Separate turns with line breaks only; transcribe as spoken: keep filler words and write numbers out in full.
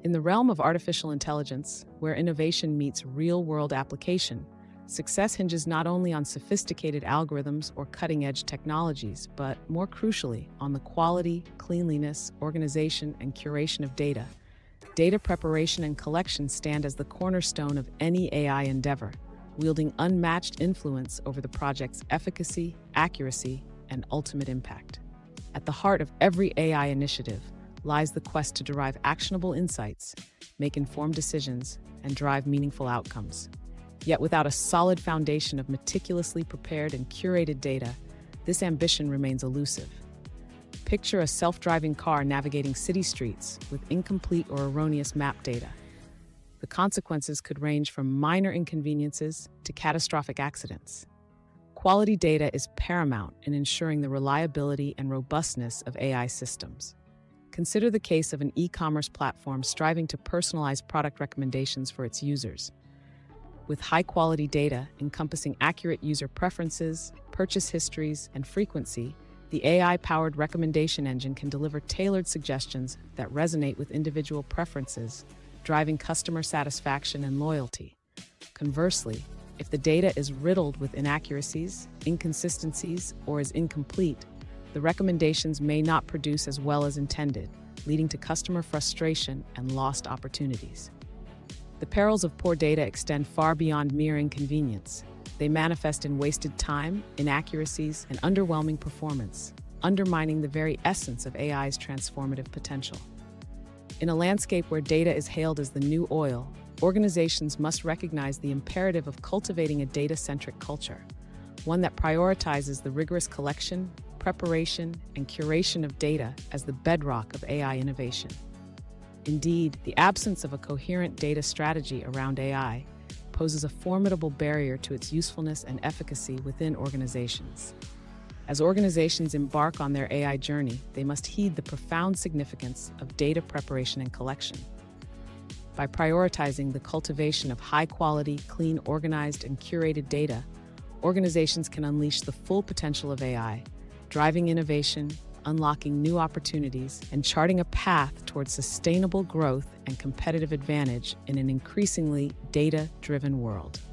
In the realm of artificial intelligence, where innovation meets real-world application, success hinges not only on sophisticated algorithms or cutting-edge technologies, but, more crucially, on the quality, cleanliness, organization, and curation of data. Data preparation and collection stand as the cornerstone of any A I endeavor, wielding unmatched influence over the project's efficacy, accuracy, and ultimate impact. At the heart of every A I initiative lies the quest to derive actionable insights, make informed decisions, and drive meaningful outcomes. Yet without a solid foundation of meticulously prepared and curated data, this ambition remains elusive. Picture a self-driving car navigating city streets with incomplete or erroneous map data. The consequences could range from minor inconveniences to catastrophic accidents. Quality data is paramount in ensuring the reliability and robustness of A I systems. Consider the case of an e-commerce platform striving to personalize product recommendations for its users. With high-quality data encompassing accurate user preferences, purchase histories, and frequency, the A I-powered recommendation engine can deliver tailored suggestions that resonate with individual preferences, driving customer satisfaction and loyalty. Conversely, if the data is riddled with inaccuracies, inconsistencies, or is incomplete, the recommendations may not produce as well as intended, leading to customer frustration and lost opportunities. The perils of poor data extend far beyond mere inconvenience. They manifest in wasted time, inaccuracies, and underwhelming performance, undermining the very essence of A I's transformative potential. In a landscape where data is hailed as the new oil, organizations must recognize the imperative of cultivating a data-centric culture, one that prioritizes the rigorous collection, preparation, and curation of data as the bedrock of A I innovation. Indeed, the absence of a coherent data strategy around A I poses a formidable barrier to its usefulness and efficacy within organizations. As organizations embark on their A I journey, they must heed the profound significance of data preparation and collection. By prioritizing the cultivation of high-quality, clean, organized, and curated data, organizations can unleash the full potential of A I, driving innovation, unlocking new opportunities, and charting a path towards sustainable growth and competitive advantage in an increasingly data-driven world.